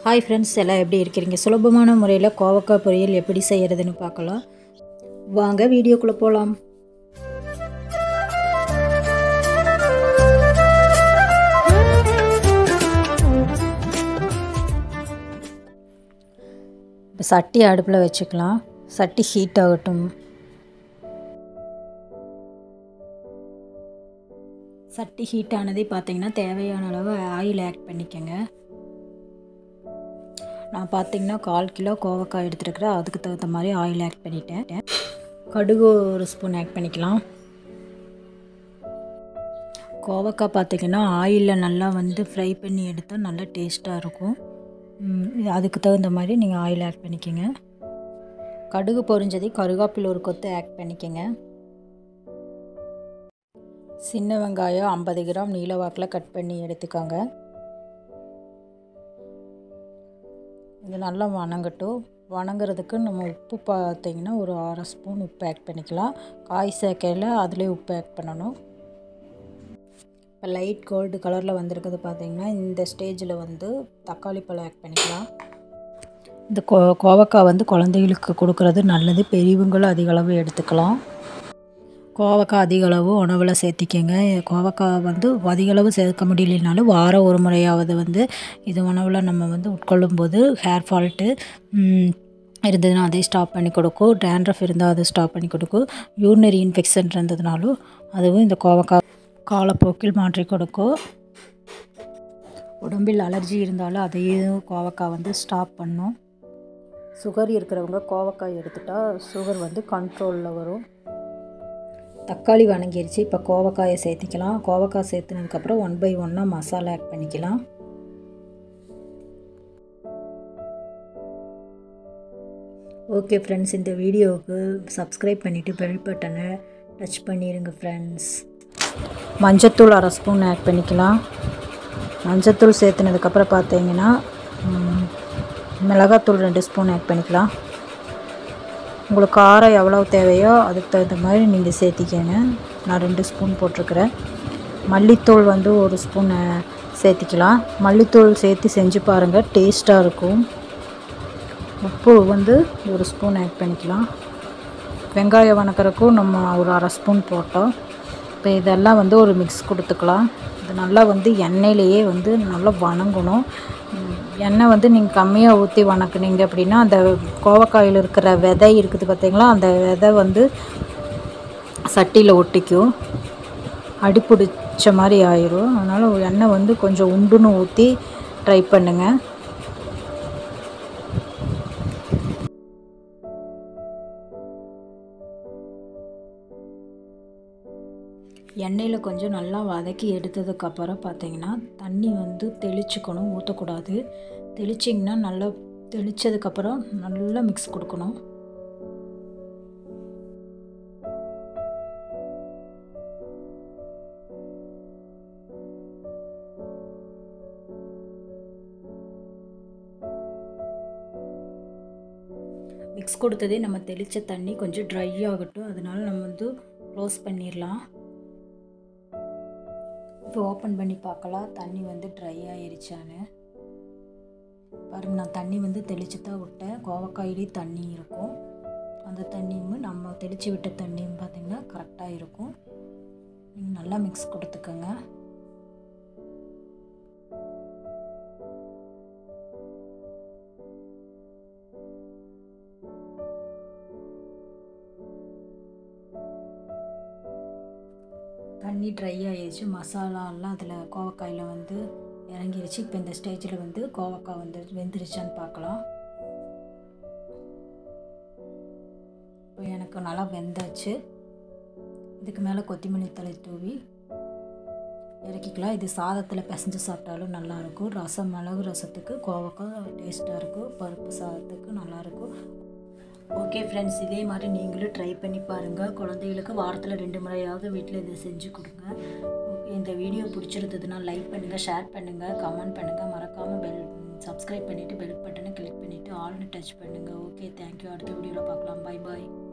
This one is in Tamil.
ஹாய் ஃப்ரெண்ட்ஸ், எல்லாம் எப்படி இருக்கிறீங்க? சுலபமான முறையில் கோவக்காய் பொரியல் எப்படி செய்கிறதுன்னு பார்க்கலாம். வாங்க வீடியோக்குள்ளே போகலாம். இப்போ சட்டி அடுப்பில் வச்சுக்கலாம். சட்டி ஹீட் ஆகட்டும். சட்டி ஹீட் ஆனதே பார்த்தீங்கன்னா தேவையான அளவு ஆயில் ஆட் பண்ணிக்கோங்க. நான் பார்த்தீங்கன்னா 1/4 கிலோ கோவக்காய் எடுத்துருக்கிறேன். அதுக்கு தகுந்த மாதிரி ஆயில் ஆட் பண்ணிட்டேன். கடுகு 1 ஸ்பூன் ஆட் பண்ணிக்கலாம். கோவக்காய் பார்த்திங்கன்னா ஆயிலில் நல்லா ஃப்ரை பண்ணி எடுத்தால் நல்லா டேஸ்ட்டாக இருக்கும். அதுக்கு தகுந்த மாதிரி நீங்கள் ஆயில் ஆட் பண்ணிக்கோங்க. கடுகு பொரிஞ்சதை கருவேப்பிலை 1 கொத்து ஆட் பண்ணிக்கோங்க. சின்ன வெங்காயம் 50 கிராம் நீல வாக்கில் கட் பண்ணி எடுத்துக்கோங்க. இது நல்லா வணங்கட்டும். வணங்குறதுக்கு நம்ம உப்பு பார்த்திங்கன்னா ஒரு 1/2 ஸ்பூன் உப்பு ஆட் பண்ணிக்கலாம். காய் சேர்க்கையில் அதிலே உப்பு ஆட் பண்ணணும். இப்போ லைட் கோல்டு கலரில் வந்திருக்குது பார்த்திங்கன்னா இந்த ஸ்டேஜில் தக்காளி பழம் ஆட் பண்ணிக்கலாம். இந்த கோவக்காய் குழந்தைகளுக்கு கொடுக்குறது நல்லது. பெரியவங்களும் அதிக அளவு எடுத்துக்கலாம். கோவக்காய் அதிக அளவு உணவில் சேர்த்திக்கங்க. கோவக்காய் அதிக அளவு சேர்க்க முடியலனாலும் வாரம் ஒரு முறையாவது இது உணவில் நம்ம உட்கொள்ளும் போது ஹேர் ஃபால்ட்டு இருந்ததுன்னா அதை ஸ்டாப் பண்ணி கொடுக்கும். டேண்ட்ரஃப் இருந்தால் அதை ஸ்டாப் பண்ணி கொடுக்கும். யூரினரி இன்ஃபெக்ஷன் இருந்ததுனாலும் அதுவும் இந்த கோவக்காய் காலப்போக்கில் மாற்றி கொடுக்கும். உடம்பில் அலர்ஜி இருந்தாலும் அதையும் கோவக்காய் ஸ்டாப் பண்ணும். சுகர் இருக்கிறவங்க கோவக்காய் எடுத்துட்டால் சுகர் கண்ட்ரோலில் வரும். தக்காளி வணங்கிருச்சு. இப்போ கோவக்காயை சேர்த்திக்கலாம். கோவக்காய் சேர்த்துனதுக்கப்புறம் 1 by 1 மசாலா ஆட் பண்ணிக்கலாம். ஓகே ஃப்ரெண்ட்ஸ், இந்த வீடியோவுக்கு சப்ஸ்கிரைப் பண்ணிவிட்டு பெல் பட்டனை டச் பண்ணிடுங்க ஃப்ரெண்ட்ஸ். மஞ்சத்தூள் 1/2 ஸ்பூன் ஆட் பண்ணிக்கலாம். மஞ்சத்தூள் சேர்த்துனதுக்கப்புறம் பார்த்தீங்கன்னா மிளகாத்தூள் 2 ஸ்பூன் ஆட் பண்ணிக்கலாம். உங்களுக்கு காரம் எவ்வளோ தேவையோ அதுக்கு தகுந்த மாதிரி நீங்கள் சேர்த்திக்கங்க. நான் 2 ஸ்பூன் போட்டிருக்கிறேன். மல்லித்தூள் 1 ஸ்பூன் சேர்த்திக்கலாம். மல்லித்தூள் சேர்த்து செஞ்சு பாருங்கள், டேஸ்ட்டாக இருக்கும். உப்பு 1 ஸ்பூன் ஆட் பண்ணிக்கலாம். வெங்காயம் வணக்கிறதுக்கும் நம்ம ஒரு 1/2 ஸ்பூன் போட்டோம். இப்போ இதெல்லாம் ஒரு மிக்ஸ் கொடுத்துக்கலாம். இது நல்லா எண்ணெயிலேயே நல்லா வணங்கணும். எண்ணெய் நீங்கள் கம்மியாக ஊற்றி வணக்குனீங்க அப்படின்னா அந்த கோவக்காயில் இருக்கிற விதை இருக்குது பார்த்திங்களா, அந்த விதை சட்டியில் ஒட்டிக்கும், அடிப்பிடிச்ச மாதிரி ஆயிரும். அதனால் எண்ணெய் கொஞ்சம் உண்டுன்னு ஊற்றி ட்ரை பண்ணுங்கள். எண்ணெயில் கொஞ்சம் நல்லா வதக்கி எடுத்ததுக்கப்புறம் பார்த்திங்கன்னா தண்ணி தெளிச்சுக்கணும், ஊற்றக்கூடாது. தெளிச்சிங்கன்னா நல்லா தெளித்ததுக்கப்புறம் நல்லா மிக்ஸ் கொடுக்கணும். மிக்ஸ் கொடுத்ததே நம்ம தெளித்த தண்ணி கொஞ்சம் ட்ரை ஆகட்டும். அதனால் நம்ம க்ளோஸ் பண்ணிடலாம். இப்போ ஓப்பன் பண்ணி பார்க்கலாம் தண்ணி ட்ரை ஆயிருச்சான்னு பாருங்கள். நான் தண்ணி தெளித்து தான் விட்டேன். கோவக்காயிலே தண்ணி இருக்கும். அந்த தண்ணியும் நம்ம தெளித்து விட்ட தண்ணியும் பார்த்திங்கன்னா கரெக்டாக இருக்கும். நீங்கள் நல்லா மிக்ஸ் கொடுத்துக்கோங்க. தண்ணி ட்ரை ஆகிடுச்சு. மசாலாலாம் அதில் கோவக்காயில் இறங்கிருச்சு. இப்போ இந்த ஸ்டேஜில் கோவக்காய் வெந்துருச்சான்னு பார்க்கலாம். இப்போ எனக்கு நல்லா வெந்தாச்சு. இதுக்கு மேலே கொத்தமல்லி தழை தூவி இறக்கிக்கலாம். இது சாதத்தில் பிசைஞ்சு சாப்பிட்டாலும் நல்லாயிருக்கும். ரசம், மிளகு ரசத்துக்கு கோவக்காய் டேஸ்ட்டாக இருக்கும். பருப்பு சாதத்துக்கு நல்லாயிருக்கும். ஓகே ஃப்ரெண்ட்ஸ், இதே மாதிரி நீங்களும் ட்ரை பண்ணி பாருங்கள். குழந்தைகளுக்கு வாரத்தில் 2 முறையாவது வீட்டில் இதை செஞ்சு கொடுங்க. ஓகே, இந்த வீடியோ பிடிச்சிருந்ததுன்னா லைக் பண்ணுங்கள், ஷேர் பண்ணுங்கள், கமெண்ட் பண்ணுங்கள். மறக்காமல் சப்ஸ்கிரைப் பண்ணிவிட்டு பெல் பட்டனை கிளிக் பண்ணிவிட்டு ஆல்னு டச் பண்ணுங்கள். Okay, thank you. அடுத்த வீடியோவில் பார்க்கலாம். பை பாய்.